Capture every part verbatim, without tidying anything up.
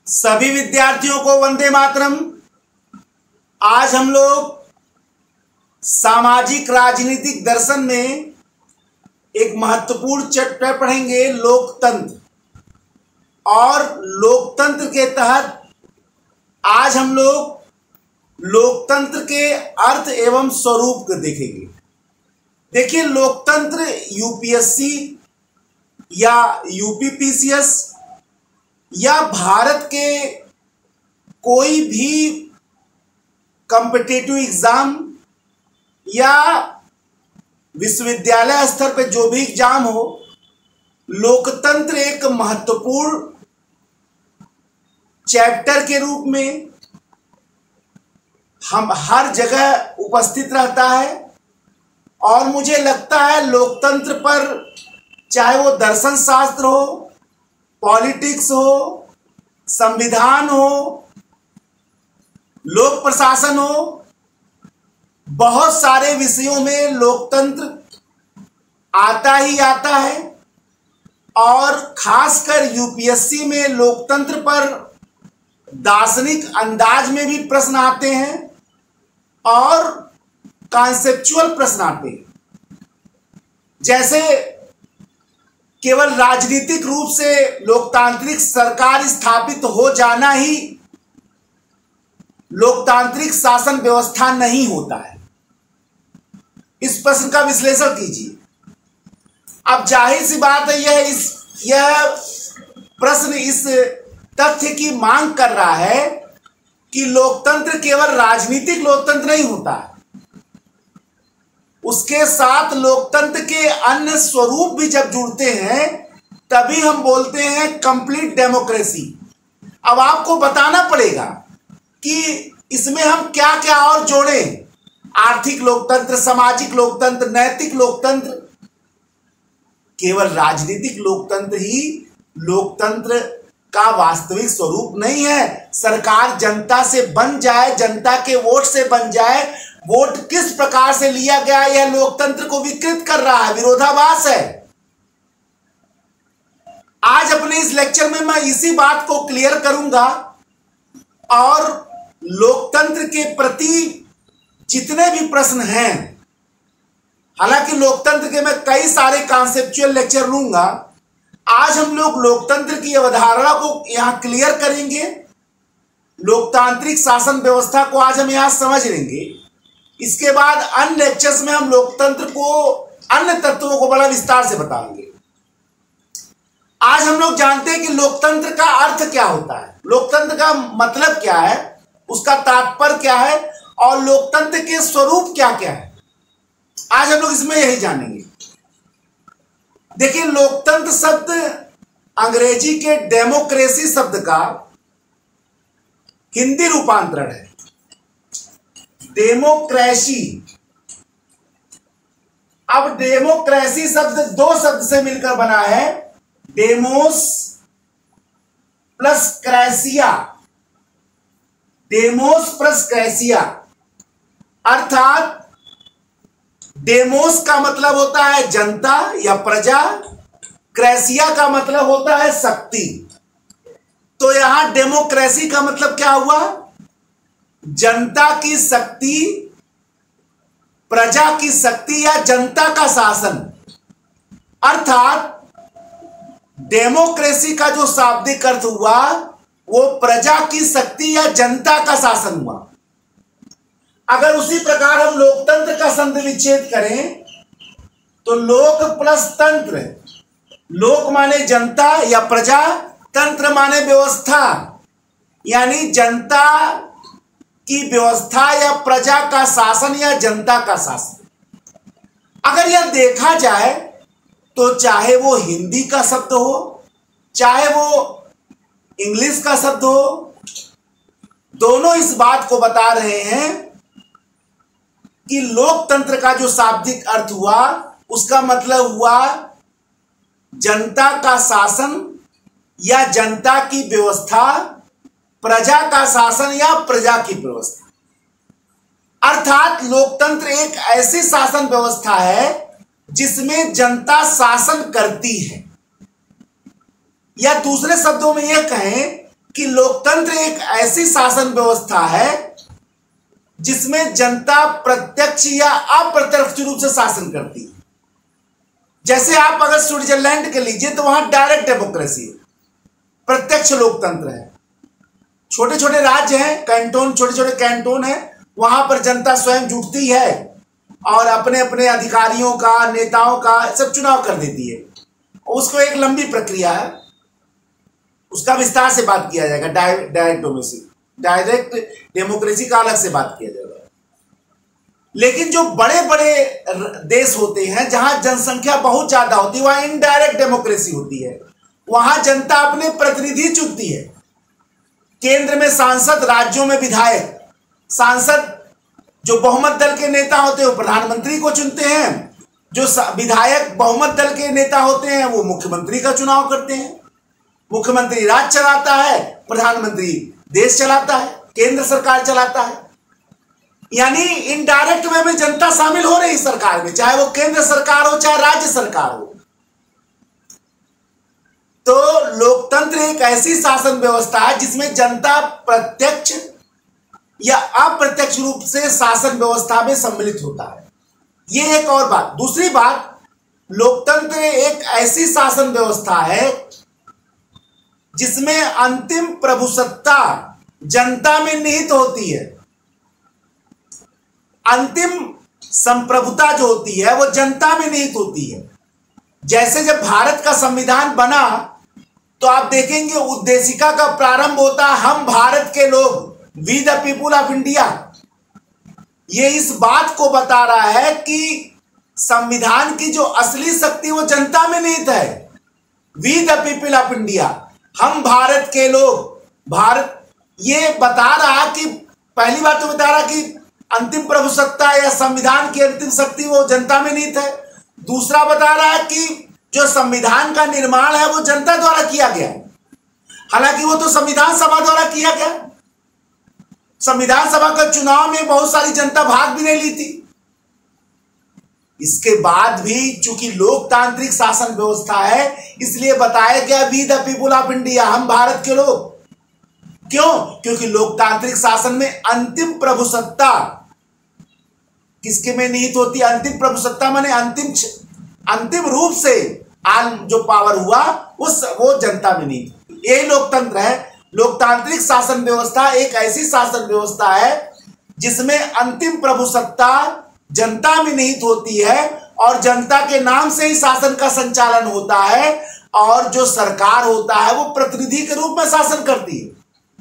सभी विद्यार्थियों को वंदे मातरम। आज हम लोग सामाजिक राजनीतिक दर्शन में एक महत्वपूर्ण चैप्टर पढ़ेंगे, लोकतंत्र। और लोकतंत्र के तहत आज हम लोग लोकतंत्र के अर्थ एवं स्वरूप को देखेंगे। देखिए, लोकतंत्र यूपीएससी या यूपीपीसीएस या भारत के कोई भी कॉम्पिटिटिव एग्जाम या विश्वविद्यालय स्तर पे जो भी एग्जाम हो, लोकतंत्र एक महत्वपूर्ण चैप्टर के रूप में हम हर जगह उपस्थित रहता है। और मुझे लगता है लोकतंत्र पर, चाहे वो दर्शन शास्त्र हो, पॉलिटिक्स हो, संविधान हो, लोक प्रशासन हो, बहुत सारे विषयों में लोकतंत्र आता ही आता है। और खासकर यूपीएससी में लोकतंत्र पर दार्शनिक अंदाज में भी प्रश्न आते हैं और कॉन्सेप्चुअल प्रश्न आते हैं। जैसे केवल राजनीतिक रूप से लोकतांत्रिक सरकार स्थापित हो जाना ही लोकतांत्रिक शासन व्यवस्था नहीं होता है। इस प्रश्न का विश्लेषण कीजिए। अब जाहिर सी बात है, यह इस यह प्रश्न इस तथ्य की मांग कर रहा है कि लोकतंत्र केवल राजनीतिक लोकतंत्र नहीं होता है, उसके साथ लोकतंत्र के अन्य स्वरूप भी जब जुड़ते हैं तभी हम बोलते हैं कंप्लीट डेमोक्रेसी। अब आपको बताना पड़ेगा कि इसमें हम क्या क्या और जोड़ें। आर्थिक लोकतंत्र, सामाजिक लोकतंत्र, नैतिक लोकतंत्र। केवल राजनीतिक लोकतंत्र ही लोकतंत्र का वास्तविक स्वरूप नहीं है। सरकार जनता से बन जाए, जनता के वोट से बन जाए, वोट किस प्रकार से लिया गया, यह लोकतंत्र को विकृत कर रहा है, विरोधाभास है। आज अपने इस लेक्चर में मैं इसी बात को क्लियर करूंगा और लोकतंत्र के प्रति जितने भी प्रश्न हैं, हालांकि लोकतंत्र के मैं कई सारे कॉन्सेप्चुअल लेक्चर लूंगा, आज हम लोग लोकतंत्र की अवधारणा को यहां क्लियर करेंगे। लोकतांत्रिक शासन व्यवस्था को आज हम यहां समझ लेंगे। इसके बाद अन्य लेक्चर्स में हम लोकतंत्र को, अन्य तत्वों को बड़ा विस्तार से बताएंगे। आज हम लोग जानते हैं कि लोकतंत्र का अर्थ क्या होता है, लोकतंत्र का मतलब क्या है, उसका तात्पर्य क्या है और लोकतंत्र के स्वरूप क्या क्या है। आज हम लोग इसमें यही जानेंगे। देखिए, लोकतंत्र शब्द अंग्रेजी के डेमोक्रेसी शब्द का हिंदी रूपांतरण है, डेमोक्रेसी। अब डेमोक्रेसी शब्द दो शब्द से मिलकर बना है, demos plus kratia, demos plus kratia. अर्थात डेमोस का मतलब होता है जनता या प्रजा, क्रेसिया का मतलब होता है शक्ति। तो यहां डेमोक्रेसी का मतलब क्या हुआ? जनता की शक्ति, प्रजा की शक्ति या जनता का शासन। अर्थात डेमोक्रेसी का जो शाब्दिक अर्थ हुआ वो प्रजा की शक्ति या जनता का शासन हुआ। अगर उसी प्रकार हम लोकतंत्र का संधि विच्छेद करें तो लोक प्लस तंत्र, लोक माने जनता या प्रजा, तंत्र माने व्यवस्था, यानी जनता की व्यवस्था या प्रजा का शासन या जनता का शासन। अगर यह देखा जाए तो चाहे वो हिंदी का शब्द हो, चाहे वो इंग्लिश का शब्द हो, दोनों इस बात को बता रहे हैं कि लोकतंत्र का जो शाब्दिक अर्थ हुआ उसका मतलब हुआ जनता का शासन या जनता की व्यवस्था, प्रजा का शासन या प्रजा की व्यवस्था। अर्थात लोकतंत्र एक ऐसी शासन व्यवस्था है जिसमें जनता शासन करती है। या दूसरे शब्दों में यह कहें कि लोकतंत्र एक ऐसी शासन व्यवस्था है जिसमें जनता प्रत्यक्ष या अप्रत्यक्ष रूप से शासन करती है। जैसे आप अगर स्विट्जरलैंड के लीजिए तो वहां डायरेक्ट डेमोक्रेसी है, प्रत्यक्ष लोकतंत्र है। छोटे छोटे राज्य हैं, कैंटोन, छोटे छोटे कैंटोन हैं, वहां पर जनता स्वयं जुटती है और अपने अपने अधिकारियों का, नेताओं का सब चुनाव कर देती है। उसको एक लंबी प्रक्रिया है, उसका विस्तार से बात किया जाएगा। डायरेक्ट डेमोक्रेसी डायरेक्ट डेमोक्रेसी का अलग से बात किया जाएगा। लेकिन जो बड़े बड़े देश होते हैं जहां जनसंख्या बहुत ज्यादा होती है, वहां इनडायरेक्ट डेमोक्रेसी होती है। वहां जनता अपने प्रतिनिधि चुनती है। केंद्र में सांसद, राज्यों में विधायक। सांसद जो बहुमत दल के नेता होते हैं वो प्रधानमंत्री को चुनते हैं, जो विधायक बहुमत दल के नेता होते हैं वो मुख्यमंत्री का चुनाव करते हैं। मुख्यमंत्री राज्य चलाता है, प्रधानमंत्री देश चलाता है, केंद्र सरकार चलाता है। यानी इनडायरेक्ट वे में जनता शामिल हो रही सरकार में, चाहे वो केंद्र सरकार हो चाहे राज्य सरकार हो। तो लोकतंत्र एक ऐसी शासन व्यवस्था है जिसमें जनता प्रत्यक्ष या अप्रत्यक्ष रूप से शासन व्यवस्था में सम्मिलित होता है। यह एक और बात। दूसरी बात, लोकतंत्र एक ऐसी शासन व्यवस्था है जिसमें अंतिम प्रभुसत्ता जनता में निहित होती है। अंतिम संप्रभुता जो होती है वो जनता में निहित होती है। जैसे जब भारत का संविधान बना तो आप देखेंगे उद्देशिका का प्रारंभ होता है हम भारत के लोग, we the people of India. ये इस बात को बता रहा है कि संविधान की जो असली शक्ति वो जनता में निहित है। We the people of India, हम भारत के लोग। भारत ये बता रहा कि पहली बात तो बता रहा कि अंतिम प्रभुसत्ता या संविधान की अंतिम शक्ति वो जनता में निहित है। दूसरा बता रहा है कि जो संविधान का निर्माण है वो जनता द्वारा किया गया। हालांकि वो तो संविधान सभा द्वारा किया गया। संविधान सभा का चुनाव में बहुत सारी जनता भाग भी नहीं ली थी। इसके बाद भी चूंकि लोकतांत्रिक शासन व्यवस्था है इसलिए बताया गया we the people of India, हम भारत के लोग। क्यों? क्योंकि लोकतांत्रिक शासन में अंतिम प्रभुसत्ता किसके में निहित होती है? अंतिम प्रभुसत्ता माने अंतिम अंतिम रूप से आल जो पावर हुआ उस वो जनता में निहित। यही लोकतंत्र है। लोकतांत्रिक शासन व्यवस्था एक ऐसी शासन व्यवस्था है जिसमें अंतिम प्रभुसत्ता जनता में निहित होती है और जनता के नाम से ही शासन का संचालन होता है और जो सरकार होता है वो प्रतिनिधि के रूप में शासन करती है।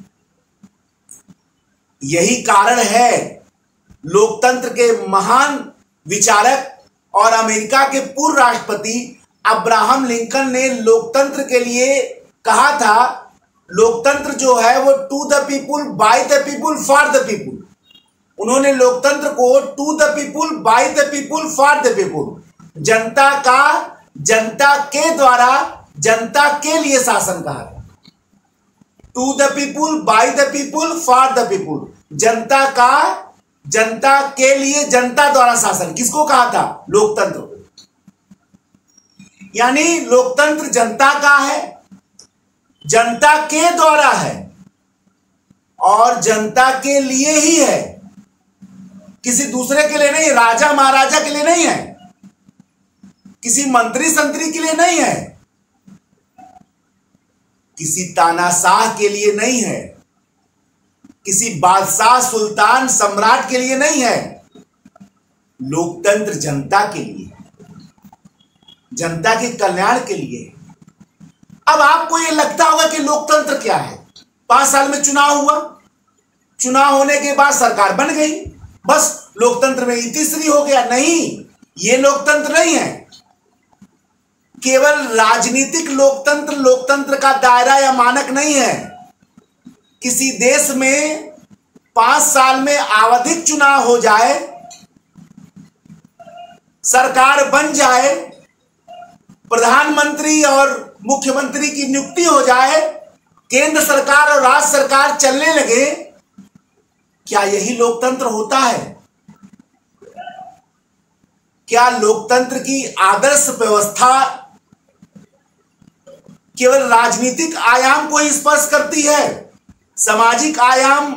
यही कारण है लोकतंत्र के महान विचारक और अमेरिका के पूर्व राष्ट्रपति अब्राहम लिंकन ने लोकतंत्र के लिए कहा था, लोकतंत्र जो है वो to the people, by the people, for the people. उन्होंने लोकतंत्र को to the people, by the people, for the people, जनता का, जनता के द्वारा, जनता के लिए शासन कहा था। To the people, by the people, for the people, जनता का, जनता के लिए, जनता द्वारा शासन। किसको कहा था? लोकतंत्र को। यानी लोकतंत्र जनता का है, जनता के द्वारा है और जनता के लिए ही है, किसी दूसरे के लिए नहीं, राजा महाराजा के लिए नहीं है, किसी मंत्री संतरी के लिए नहीं है, किसी तानाशाह के लिए नहीं है, किसी बादशाह, सुल्तान, सम्राट के लिए नहीं है। लोकतंत्र जनता के लिए, जनता के कल्याण के लिए। अब आपको यह लगता होगा कि लोकतंत्र क्या है? पांच साल में चुनाव हुआ, चुनाव होने के बाद सरकार बन गई, बस लोकतंत्र में तीसरी हो गया। नहीं, ये लोकतंत्र नहीं है। केवल राजनीतिक लोकतंत्र लोकतंत्र का दायरा या मानक नहीं है। किसी देश में पांच साल में आवधिक चुनाव हो जाए, सरकार बन जाए, प्रधानमंत्री और मुख्यमंत्री की नियुक्ति हो जाए, केंद्र सरकार और राज्य सरकार चलने लगे, क्या यही लोकतंत्र होता है? क्या लोकतंत्र की आदर्श व्यवस्था केवल राजनीतिक आयाम को ही स्पर्श करती है? सामाजिक आयाम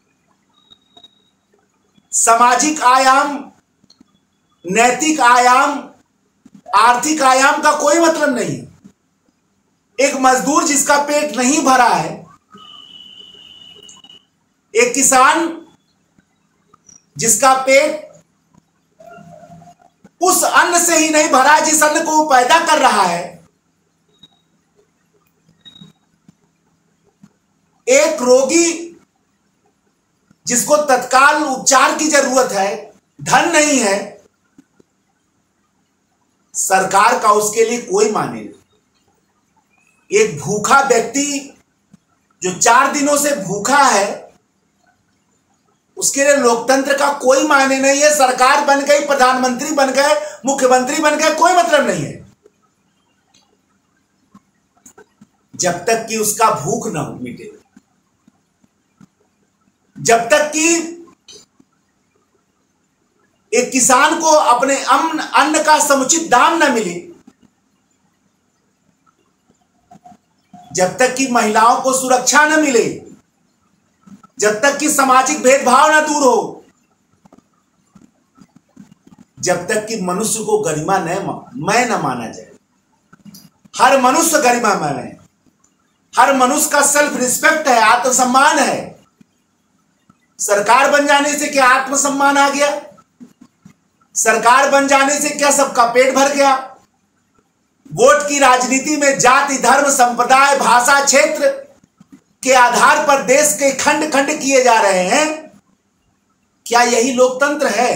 सामाजिक आयाम नैतिक आयाम, आर्थिक आयाम का कोई मतलब नहीं। एक मजदूर जिसका पेट नहीं भरा है, एक किसान जिसका पेट उस अन्न से ही नहीं भरा जिस अन्न को वो पैदा कर रहा है, एक रोगी जिसको तत्काल उपचार की जरूरत है, धन नहीं है, सरकार का उसके लिए कोई माने नहीं। एक भूखा व्यक्ति जो चार दिनों से भूखा है, उसके लिए लोकतंत्र का कोई माने नहीं है। सरकार बन गई, प्रधानमंत्री बन गए, मुख्यमंत्री बन गए, कोई मतलब नहीं है जब तक कि उसका भूख ना मिटे, जब तक कि एक किसान को अपने अन्न अन्न का समुचित दाम न मिले, जब तक कि महिलाओं को सुरक्षा न मिले, जब तक कि सामाजिक भेदभाव न दूर हो, जब तक कि मनुष्य को गरिमा न मैं न माना जाए। हर मनुष्य गरिमामय है, हर मनुष्य का सेल्फ रिस्पेक्ट है, आत्मसम्मान है। सरकार बन जाने से क्या आत्मसम्मान आ गया? सरकार बन जाने से क्या सबका पेट भर गया? वोट की राजनीति में जाति, धर्म, संप्रदाय, भाषा, क्षेत्र के आधार पर देश के खंड खंड किए जा रहे हैं। क्या यही लोकतंत्र है?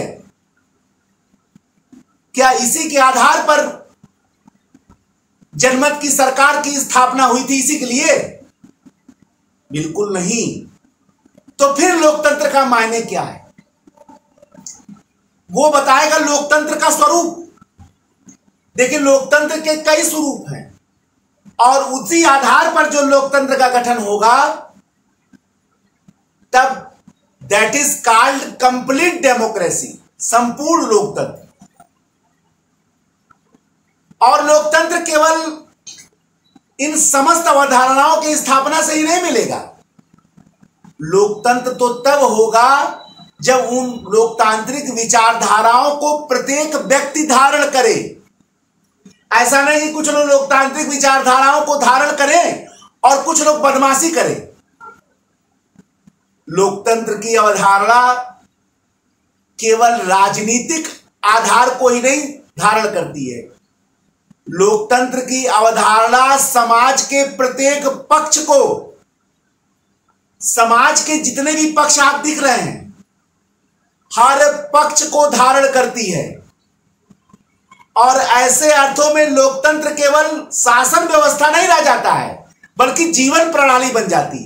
क्या इसी के आधार पर जनमत की सरकार की स्थापना हुई थी इसी के लिए? बिल्कुल नहीं। तो फिर लोकतंत्र का मायने क्या है? वो बताएगा लोकतंत्र का स्वरूप। देखिए, लोकतंत्र के कई स्वरूप हैं और उसी आधार पर जो लोकतंत्र का गठन होगा, तब that is called complete democracy, संपूर्ण लोकतंत्र। और लोकतंत्र केवल इन समस्त अवधारणाओं की स्थापना से ही नहीं मिलेगा। लोकतंत्र तो तब होगा जब उन लोकतांत्रिक विचारधाराओं को प्रत्येक व्यक्ति धारण करे। ऐसा नहीं कि कुछ लोग लोकतांत्रिक विचारधाराओं को धारण करें और कुछ लोग बदमाशी करें। लोकतंत्र की अवधारणा केवल राजनीतिक आधार को ही नहीं धारण करती है। लोकतंत्र की अवधारणा समाज के प्रत्येक पक्ष को, समाज के जितने भी पक्ष आप दिख रहे हैं, हर पक्ष को धारण करती है। और ऐसे अर्थों में लोकतंत्र केवल शासन व्यवस्था नहीं रह जाता है, बल्कि जीवन प्रणाली बन जाती है।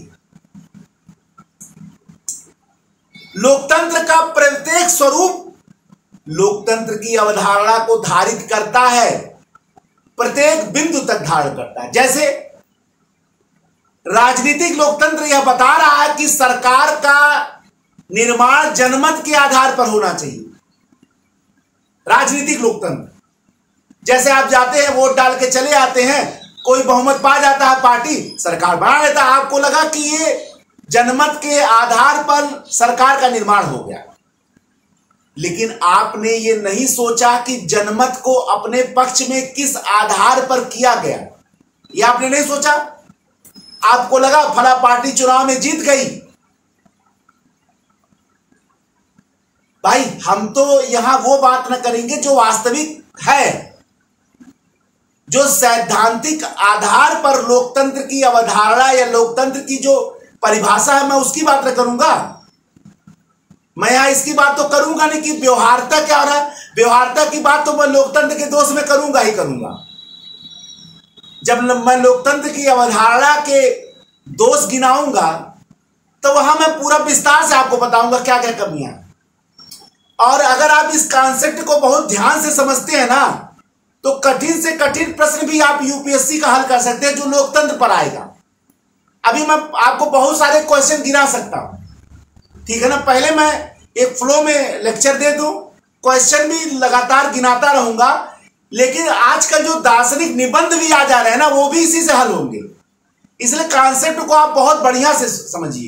लोकतंत्र का प्रत्येक स्वरूप लोकतंत्र की अवधारणा को धारित करता है, प्रत्येक बिंदु तक धारण करता है। जैसे राजनीतिक लोकतंत्र यह बता रहा है कि सरकार का निर्माण जनमत के आधार पर होना चाहिए। राजनीतिक लोकतंत्र, जैसे आप जाते हैं, वोट डाल के चले आते हैं, कोई बहुमत पा जाता है, पार्टी सरकार बना लेता है, आपको लगा कि ये जनमत के आधार पर सरकार का निर्माण हो गया। लेकिन आपने ये नहीं सोचा कि जनमत को अपने पक्ष में किस आधार पर किया गया, ये आपने नहीं सोचा। आपको लगा फला पार्टी चुनाव में जीत गई। भाई, हम तो यहां वो बात न करेंगे जो वास्तविक है, जो सैद्धांतिक आधार पर लोकतंत्र की अवधारणा या लोकतंत्र की जो परिभाषा है, मैं उसकी बात न करूंगा। मैं यहां इसकी बात तो करूंगा नहीं कि व्यवहारता क्या हो रहा है। व्यवहारता की बात तो मैं लोकतंत्र के दोष में करूंगा ही करूंगा। जब मैं लोकतंत्र की अवधारणा के दोष गिनाऊंगा तो वहां मैं पूरा विस्तार से आपको बताऊंगा क्या क्या कमियां। और अगर आप इस कॉन्सेप्ट को बहुत ध्यान से समझते हैं ना, तो कठिन से कठिन प्रश्न भी आप यूपीएससी का हल कर सकते हैं जो लोकतंत्र पर आएगा। अभी मैं आपको बहुत सारे क्वेश्चन गिना सकता हूं, ठीक है ना। पहले मैं एक फ्लो में लेक्चर दे दूं, क्वेश्चन भी लगातार गिनाता रहूंगा। लेकिन आजकल जो दार्शनिक निबंध भी आ जा रहे हैं ना, वो भी इसी से हल होंगे। इसलिए कॉन्सेप्ट को आप बहुत बढ़िया से समझिए।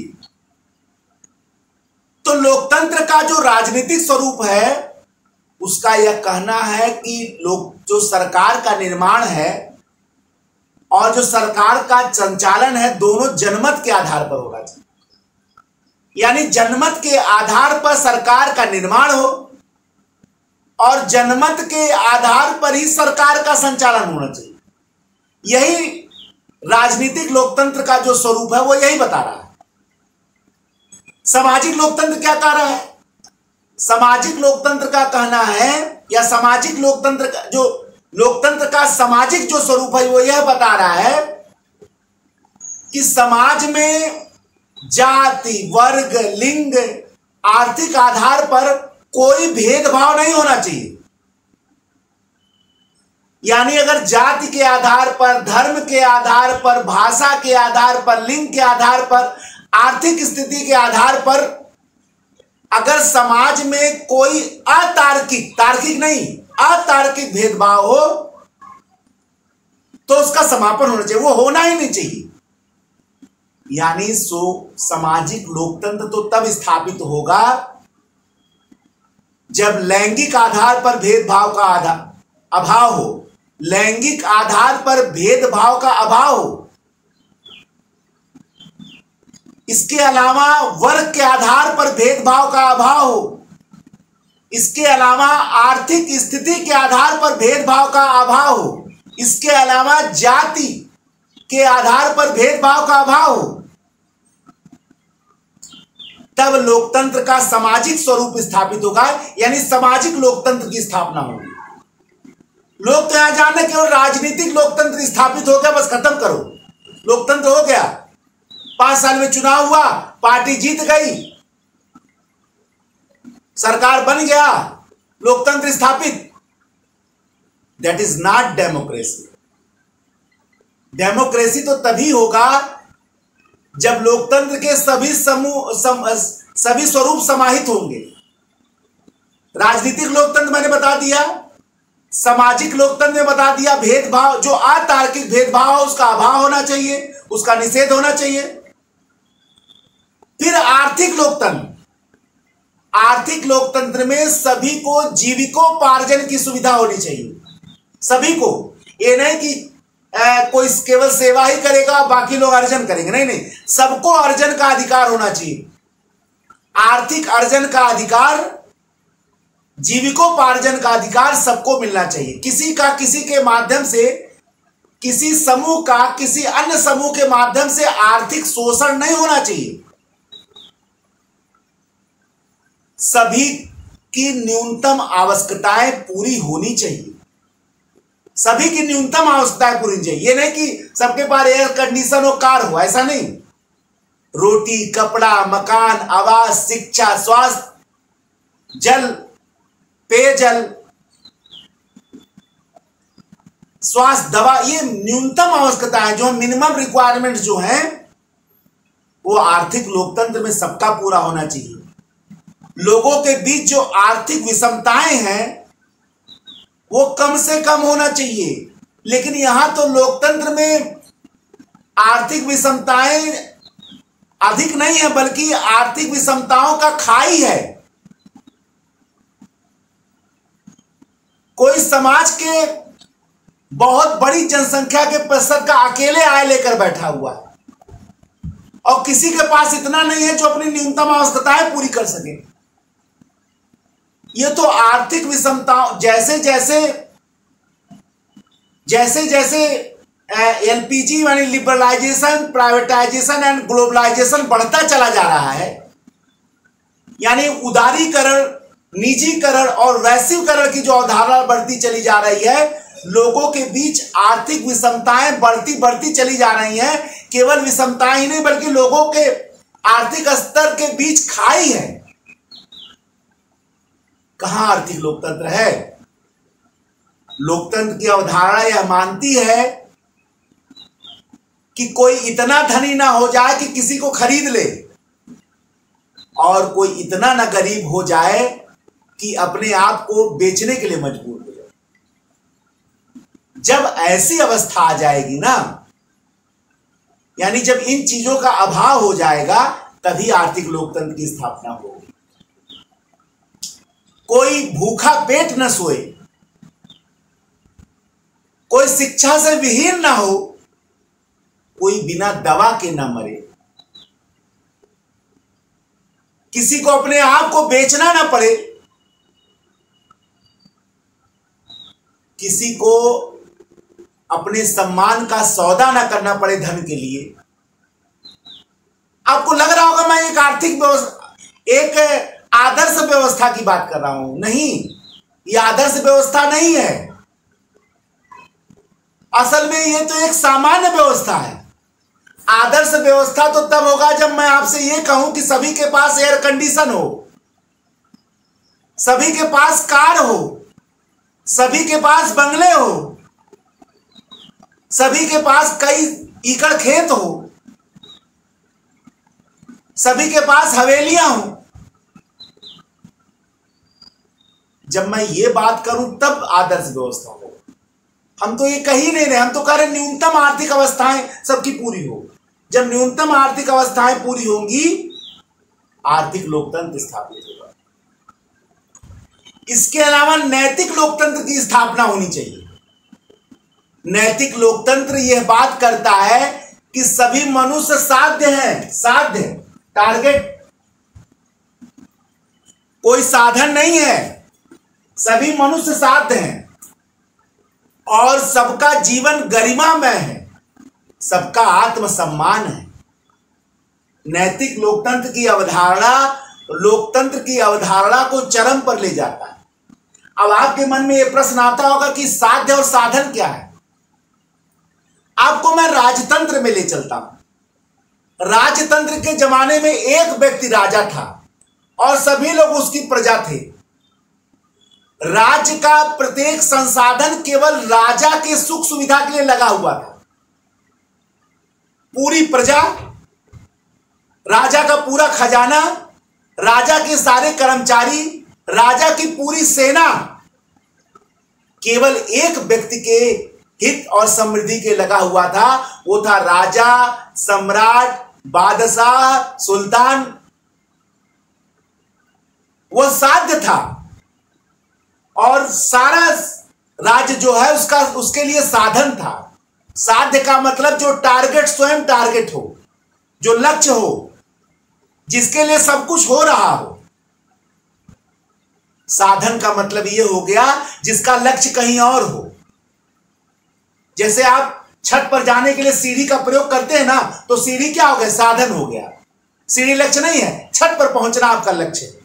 तो लोकतंत्र का जो राजनीतिक स्वरूप है उसका यह कहना है कि लोग जो सरकार का निर्माण है और जो सरकार का संचालन है दोनों जनमत के आधार पर होगा। यानी जनमत के आधार पर सरकार का निर्माण हो और जनमत के आधार पर ही सरकार का संचालन होना चाहिए। यही राजनीतिक लोकतंत्र का जो स्वरूप है वो यही बता रहा है। सामाजिक लोकतंत्र क्या कह रहा है? सामाजिक लोकतंत्र का कहना है या सामाजिक लोकतंत्र का जो लोकतंत्र का सामाजिक जो स्वरूप है वो यह बता रहा है कि समाज में जाति, वर्ग, लिंग, आर्थिक आधार पर कोई भेदभाव नहीं होना चाहिए। यानी अगर जाति के आधार पर, धर्म के आधार पर, भाषा के आधार पर, लिंग के आधार पर, आर्थिक स्थिति के आधार पर अगर समाज में कोई अतार्किक, तार्किक नहीं, अतार्किक भेदभाव हो तो उसका समापन होना चाहिए, वो होना ही नहीं चाहिए। यानी सो सामाजिक लोकतंत्र तो तब स्थापित होगा जब लैंगिक आधार पर भेदभाव का आधार अभाव हो, लैंगिक आधार पर भेदभाव का अभाव हो। इसके अलावा वर्ग के आधार पर भेदभाव का अभाव हो। इसके अलावा आर्थिक स्थिति के आधार पर भेदभाव का अभाव हो। इसके अलावा जाति के आधार पर भेदभाव का अभाव हो। तब लोकतंत्र का सामाजिक स्वरूप स्थापित होगा, यानी सामाजिक लोकतंत्र की स्थापना होगी। लोग तो यहां जाने केवल राजनीतिक लोकतंत्र स्थापित हो गया, बस खत्म करो, लोकतंत्र हो गया, पांच साल में चुनाव हुआ, पार्टी जीत गई, सरकार बन गया, लोकतंत्र स्थापित। That is not democracy. Democracy तो तभी होगा जब लोकतंत्र के सभी समूह सम, सभी स्वरूप समाहित होंगे। राजनीतिक लोकतंत्र मैंने बता दिया, सामाजिक लोकतंत्र में बता दिया, भेदभाव जो अतार्किक भेदभाव है उसका अभाव होना चाहिए, उसका निषेध होना चाहिए। फिर आर्थिक लोकतंत्र, आर्थिक लोकतंत्र में सभी को जीविकोपार्जन की सुविधा होनी चाहिए, सभी को। ये नहीं कि आ, कोई केवल सेवा ही करेगा बाकी लोग अर्जन करेंगे, नहीं नहीं, सबको अर्जन का अधिकार होना चाहिए। आर्थिक अर्जन का अधिकार, जीविकोपार्जन का अधिकार सबको मिलना चाहिए। किसी का किसी के माध्यम से, किसी समूह का किसी अन्य समूह के माध्यम से आर्थिक शोषण नहीं होना चाहिए। सभी की न्यूनतम आवश्यकताएं पूरी होनी चाहिए, सभी की न्यूनतम आवश्यकताएं पूरी चाहिए। ये नहीं कि सबके पास एयर कंडीशन हो, कार हो, ऐसा नहीं। रोटी, कपड़ा, मकान, आवास, शिक्षा, स्वास्थ्य, जल, पेयजल, स्वास्थ्य, दवा, ये न्यूनतम आवश्यकताएं जो मिनिमम रिक्वायरमेंट जो हैं वो आर्थिक लोकतंत्र में सबका पूरा होना चाहिए। लोगों के बीच जो आर्थिक विषमताएं हैं वो कम से कम होना चाहिए। लेकिन यहां तो लोकतंत्र में आर्थिक विषमताएं अधिक नहीं है, बल्कि आर्थिक विषमताओं का खाई है। कोई समाज के बहुत बड़ी जनसंख्या के प्रतिशत का अकेले आय लेकर बैठा हुआ है और किसी के पास इतना नहीं है जो अपनी न्यूनतम आवश्यकताएं पूरी कर सके। ये तो आर्थिक विषमताओं, जैसे जैसे जैसे जैसे एलपीजी यानी लिबरलाइजेशन, प्राइवेटाइजेशन एंड ग्लोबलाइजेशन बढ़ता चला जा रहा है, यानी उदारीकरण, निजीकरण और वैश्वीकरण की जो अवधारणा बढ़ती चली जा रही है, लोगों के बीच आर्थिक विषमताएं बढ़ती बढ़ती चली जा रही हैं। केवल विषमताएं ही नहीं बल्कि लोगों के आर्थिक स्तर के बीच खाई है। कहां आर्थिक लोकतंत्र है? लोकतंत्र की अवधारणा यह मानती है कि कोई इतना धनी ना हो जाए कि किसी को खरीद ले और कोई इतना ना गरीब हो जाए कि अपने आप को बेचने के लिए मजबूर हो जाए। जब ऐसी अवस्था आ जाएगी ना, यानी जब इन चीजों का अभाव हो जाएगा तभी आर्थिक लोकतंत्र की स्थापना होगी। कोई भूखा पेट न सोए, कोई शिक्षा से विहीन ना हो, कोई बिना दवा के न मरे, किसी को अपने आप को बेचना ना पड़े, किसी को अपने सम्मान का सौदा ना करना पड़े धन के लिए। आपको लग रहा होगा मैं एक आर्थिक व्यवस्था, एक आदर्श व्यवस्था की बात कर रहा हूं। नहीं, यह आदर्श व्यवस्था नहीं है। असल में यह तो एक सामान्य व्यवस्था है। आदर्श व्यवस्था तो तब होगा जब मैं आपसे यह कहूं कि सभी के पास एयर कंडीशन हो, सभी के पास कार हो, सभी के पास बंगले हो, सभी के पास कई एकड़ खेत हो, सभी के पास हवेलियां हो। जब मैं ये बात करूं तब आदर्श व्यवस्था हो। हम तो ये कही नहीं रहे, हम तो कह रहे न्यूनतम आर्थिक अवस्थाएं सबकी पूरी हो। जब न्यूनतम आर्थिक अवस्थाएं पूरी होंगी आर्थिक लोकतंत्र स्थापित होगा। इसके अलावा नैतिक लोकतंत्र की स्थापना होनी चाहिए। नैतिक लोकतंत्र यह बात करता है कि सभी मनुष्य साध्य हैं, साध्य टारगेट, कोई साधन नहीं है, सभी मनुष्य साध्य हैं और सबका जीवन गरिमामय है, सबका आत्मसम्मान है। नैतिक लोकतंत्र की अवधारणा लोकतंत्र की अवधारणा को चरम पर ले जाता है। अब आपके मन में यह प्रश्न आता होगा कि साध्य और साधन क्या है। आपको मैं राजतंत्र में ले चलता हूं। राजतंत्र के जमाने में एक व्यक्ति राजा था और सभी लोग उसकी प्रजा थे। राज्य का प्रत्येक संसाधन केवल राजा के सुख सुविधा के लिए लगा हुआ था। पूरी प्रजा, राजा का पूरा खजाना, राजा के सारे कर्मचारी, राजा की पूरी सेना केवल एक व्यक्ति के हित और समृद्धि के लगा हुआ था। वो था राजा, सम्राट, बादशाह, सुल्तान। वह साध्य था और सारा राज्य जो है उसका उसके लिए साधन था। साध्य का मतलब जो टारगेट स्वयं टारगेट हो, जो लक्ष्य हो, जिसके लिए सब कुछ हो रहा हो। साधन का मतलब यह हो गया जिसका लक्ष्य कहीं और हो। जैसे आप छत पर जाने के लिए सीढ़ी का प्रयोग करते हैं ना, तो सीढ़ी क्या हो गया? साधन हो गया। सीढ़ी लक्ष्य नहीं है, छत पर पहुंचना आपका लक्ष्य है।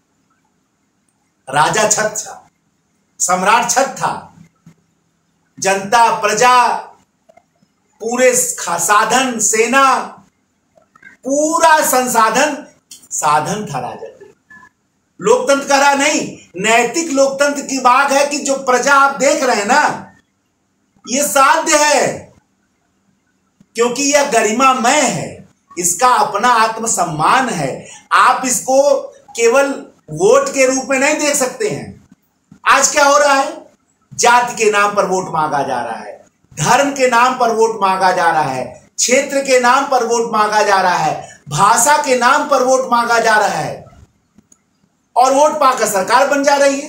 राजा छत था, सम्राट छत था, जनता, प्रजा, पूरे साधन, सेना, पूरा संसाधन साधन था राजा के। लोकतंत्र कह रहा नहीं, नैतिक लोकतंत्र की बात है कि जो प्रजा आप देख रहे हैं ना, ये साध्य है क्योंकि यह गरिमामय है, इसका अपना आत्मसम्मान है। आप इसको केवल वोट के रूप में नहीं देख सकते हैं। आज क्या हो रहा है? जाति के नाम पर वोट मांगा जा रहा है, धर्म के नाम पर वोट मांगा जा रहा है, क्षेत्र के नाम पर वोट मांगा जा रहा है, भाषा के नाम पर वोट मांगा जा रहा है और वोट पाकर सरकार बन जा रही है।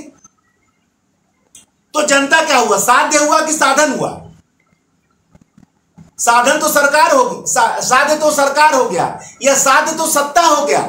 तो जनता क्या हुआ? साध्य हुआ कि साधन हुआ? साधन तो सरकार होगी, सा, साध्य तो सरकार हो गया, या साध्य तो सत्ता हो गया।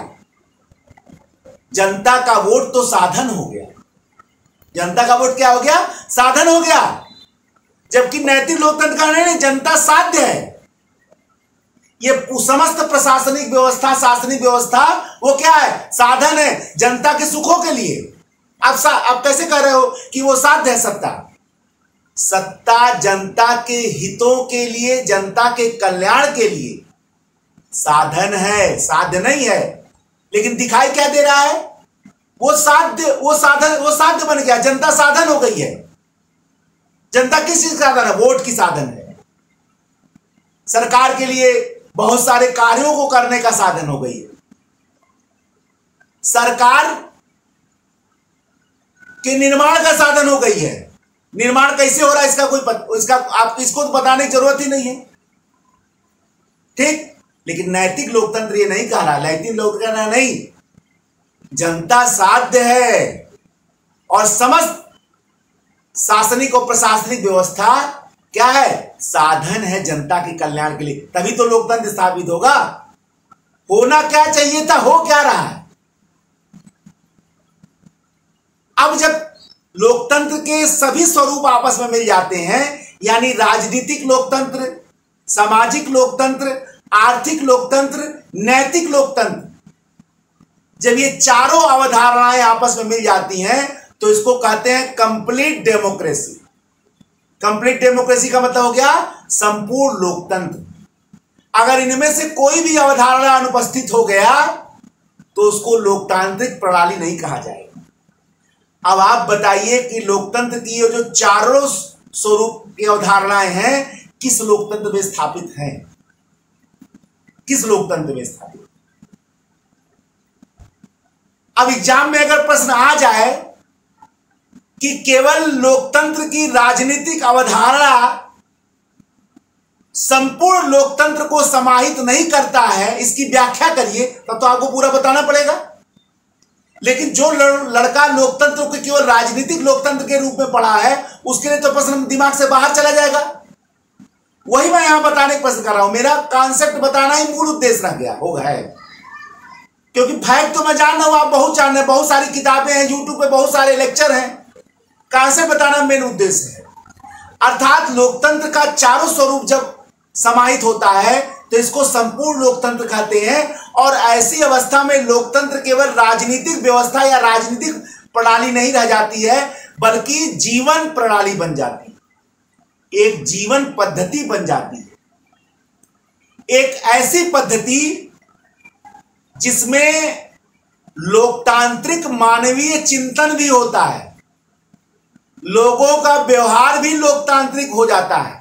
जनता का वोट तो साधन हो गया। जनता का वोट क्या हो गया? साधन हो गया। जबकि नैतिक लोकतंत्र का नहीं, जनता साध्य है। ये समस्त प्रशासनिक व्यवस्था, शासनिक व्यवस्था वो क्या है? साधन है जनता के सुखों के लिए। आप सा, आप कैसे कह रहे हो कि वो साध्य है? सत्ता सत्ता जनता के हितों के लिए, जनता के कल्याण के लिए साधन है, साध्य नहीं है। लेकिन दिखाई क्या दे रहा है? वो साध्य, वो साधन, वो साध्य बन गया, जनता साधन हो गई है। जनता किस चीज का साधन है? वोट की साधन है। सरकार के लिए बहुत सारे कार्यों को करने का साधन हो गई है। सरकार के निर्माण का साधन हो गई है। निर्माण कैसे हो रहा है इसका कोई पत, इसका आप इसको तो बताने की जरूरत ही नहीं है। ठीक, लेकिन नैतिक लोकतंत्र ये नहीं कह रहा। नैतिक लोकतंत्र नहीं, जनता साध्य है और समस्त शासनिक और प्रशासनिक व्यवस्था क्या है, साधन है जनता के कल्याण के लिए, तभी तो लोकतंत्र स्थापित होगा। होना क्या चाहिए था, हो क्या रहा है। अब जब लोकतंत्र के सभी स्वरूप आपस में मिल जाते हैं, यानी राजनीतिक लोकतंत्र, सामाजिक लोकतंत्र, आर्थिक लोकतंत्र, नैतिक लोकतंत्र, जब ये चारों अवधारणाएं आपस में मिल जाती हैं तो इसको कहते हैं कंप्लीट डेमोक्रेसी। कंप्लीट डेमोक्रेसी का मतलब हो गया संपूर्ण लोकतंत्र। अगर इनमें से कोई भी अवधारणा अनुपस्थित हो गया तो उसको लोकतांत्रिक प्रणाली नहीं कहा जाएगा। अब आप बताइए कि लोकतंत्र की ये जो चारों स्वरूप की अवधारणाएं हैं किस लोकतंत्र में स्थापित हैं, किस लोकतंत्र में स्थापित। अब एग्जाम में अगर प्रश्न आ जाए कि केवल लोकतंत्र की राजनीतिक अवधारणा संपूर्ण लोकतंत्र को समाहित नहीं करता है, इसकी व्याख्या करिए, तब तो आपको पूरा बताना पड़ेगा। लेकिन जो लड़का लोकतंत्र को केवल राजनीतिक लोकतंत्र के रूप में पढ़ा है उसके लिए तो प्रश्न दिमाग से बाहर चला जाएगा। वही मैं यहां बताने की प्रश्न कर रहा हूं, मेरा कॉन्सेप्ट बताना ही मूल उद्देश्य रह गया होगा है, क्योंकि फैक्ट तो मैं जान रहा हूं, आप बहुत जान रहे हैं, बहुत सारी किताबें हैं, यूट्यूब पे बहुत सारे लेक्चर हैं, कॉन्सेप्ट बताना मेन उद्देश्य है। अर्थात लोकतंत्र का चारों स्वरूप जब समाहित होता है तो इसको संपूर्ण लोकतंत्र कहते हैं। और ऐसी अवस्था में लोकतंत्र केवल राजनीतिक व्यवस्था या राजनीतिक प्रणाली नहीं रह जाती है, बल्कि जीवन प्रणाली बन जाती है, एक जीवन पद्धति बन जाती है, एक ऐसी पद्धति जिसमें लोकतांत्रिक मानवीय चिंतन भी होता है, लोगों का व्यवहार भी लोकतांत्रिक हो जाता है,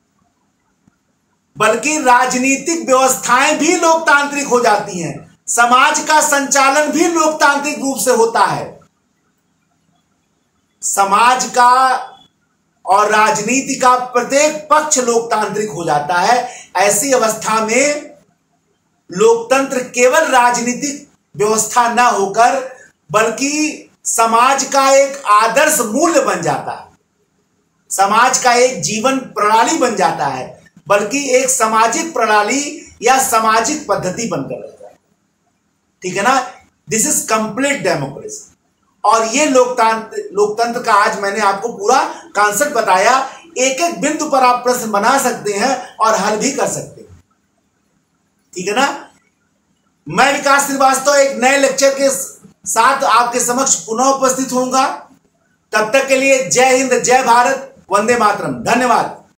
बल्कि राजनीतिक व्यवस्थाएं भी लोकतांत्रिक हो जाती हैं, समाज का संचालन भी लोकतांत्रिक रूप से होता है। समाज का और राजनीति का प्रत्येक पक्ष लोकतांत्रिक हो जाता है। ऐसी अवस्था में लोकतंत्र केवल राजनीतिक व्यवस्था न होकर बल्कि समाज का एक आदर्श मूल्य बन जाता है, समाज का एक जीवन प्रणाली बन जाता है, बल्कि एक सामाजिक प्रणाली या सामाजिक पद्धति बनकर रहता है। ठीक है ना, दिस इज कंप्लीट डेमोक्रेसी। और ये लोकतंत्र लोकतंत्र का आज मैंने आपको पूरा कॉन्सेप्ट बताया। एक एक बिंदु पर आप प्रश्न बना सकते हैं और हल भी कर सकते हैं। ठीक है ना, मैं विकास श्रीवास्तव एक नए लेक्चर के साथ आपके समक्ष पुनः उपस्थित होऊंगा। तब तक के लिए जय हिंद, जय भारत, वंदे मातरम। धन्यवाद।